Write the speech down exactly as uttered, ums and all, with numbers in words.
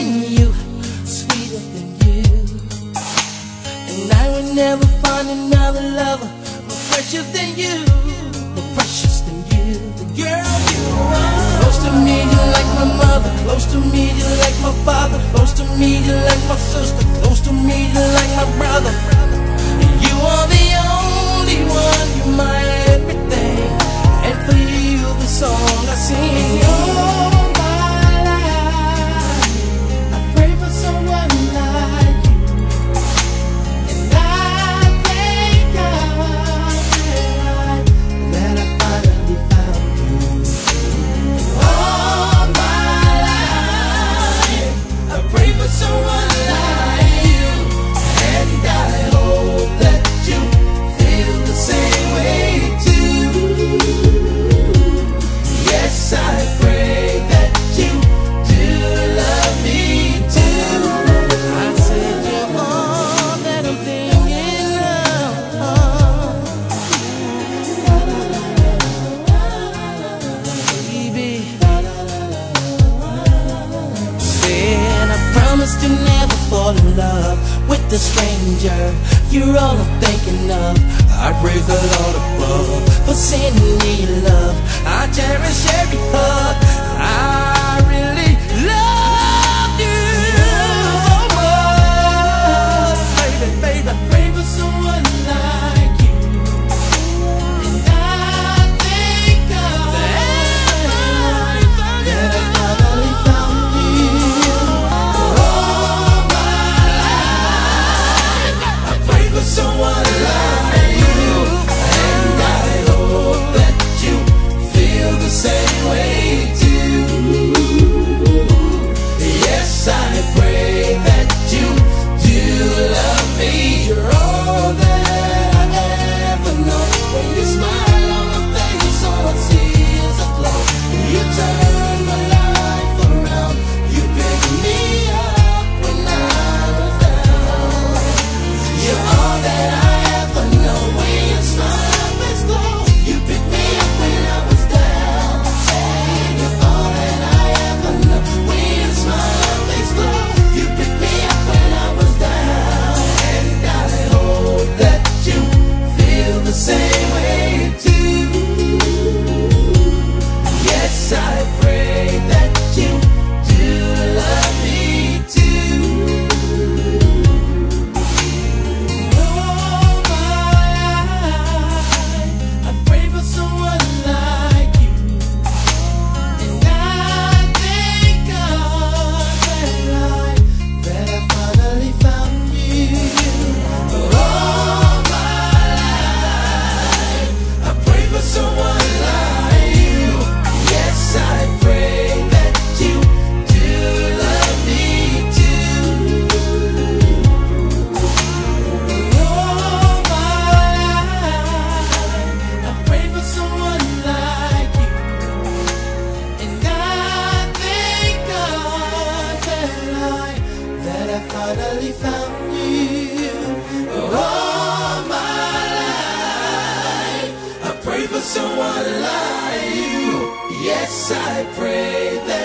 than you, sweeter than you. And I would never find another lover more precious than you, more precious than you. The girl you are. Close to me, you're like my mother. Close to me, you're like my father. Close to me, you're like my sister. Close to me, you're like my brother. You are the only one, you're my everything. And for you, the song I sing. You're my life. I pray for someone like you. And I thank God that I finally found you. All my life, I pray for someone like you. And I hope that you feel the same way too. Yes, I pray that you do love me too. I said you're all that I'm thinking of, baby. Said I promised to never fall in love with a stranger. You're all I'm thinking of. I praise the Lord above for sending me love. I cherish every hug. I really love you so much, baby, baby. I pray for someone like you. And I thank God that I finally found you. All my life, I pray for someone like you. And I hope that you feel the same way too. Yes, I pray that you do love me. You're all that I ever know. When you smile on my face, all I see is a glow. You turn my life around. You pick me up when I was down. You're all that I ever know. When you smile, face glow. You pick me up when I was down. Say you're all that I ever know. When you smile, face glow. You pick me up when I was down. And I hope that you feel the same way too. Yes, I pray that you do love me too. All my life, I pray for someone like you. And I thank God that I, that I finally found you. All my life, I pray for someone like you. Yes, I pray that you do love me too. All my life, I pray for someone like you. And I thank God that I, that I finally found you. All my life, I pray for someone like you. Yes, I pray that